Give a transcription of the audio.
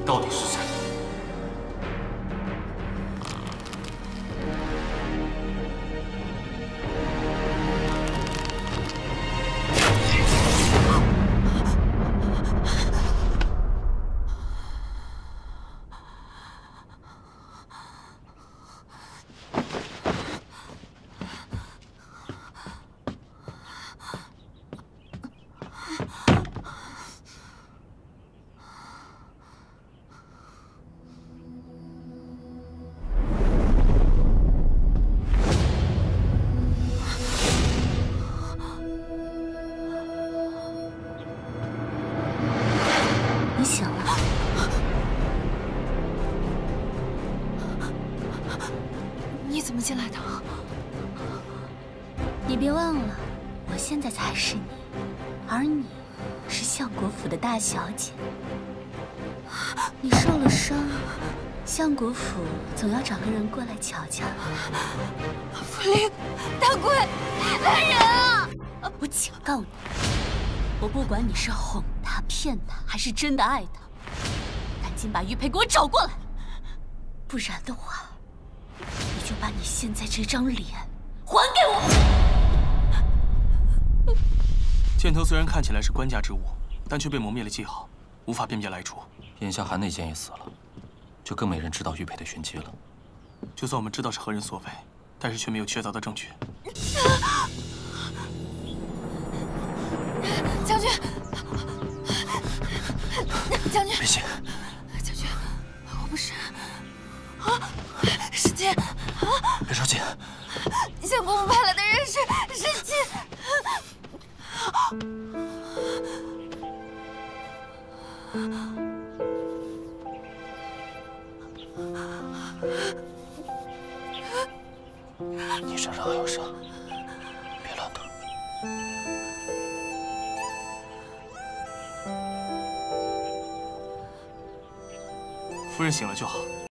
到底是谁？ 你醒了。 你怎么进来的？ 你别忘了，我现在才是你，而你是相国府的大小姐。你受了伤，相国府总要找个人过来瞧瞧。 傅灵，大贵，来人啊！ 我警告你，我不管你是哄他、骗他，还是真的爱他，赶紧把玉佩给我找过来，不然的话，你就把你现在这张脸还给我。 剑头虽然看起来是官家之物，但却被磨灭了记号，无法辨别来处。 眼下韩内监也死了，就更没人知道玉佩的讯息了。 就算我们知道是何人所为，但是却没有确凿的证据。 将军，将军， 别信， 将军，我不是啊，是剑啊！ 别着急。 相公府派来的人是剑。 你身上还有伤，别乱动。 夫人醒了就好。